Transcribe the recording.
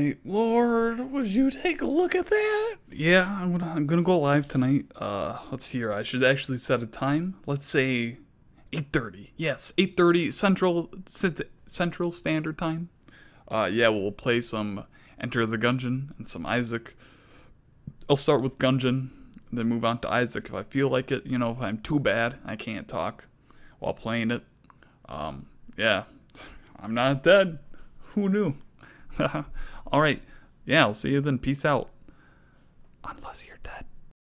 my lord, would you take a look at that? Yeah, I'm gonna go live tonight. Let's see here. I should actually set a time. Let's say 8:30. Yes, 8:30 Central Standard Time. Yeah, we'll play some Enter the Gungeon and some Isaac. I'll start with Gungeon, then move on to Isaac if I feel like it. You know, if I'm too bad, I can't talk while playing it. Yeah, I'm not dead. Who knew? Alright, yeah, I'll see you then. Peace out. Unless you're dead.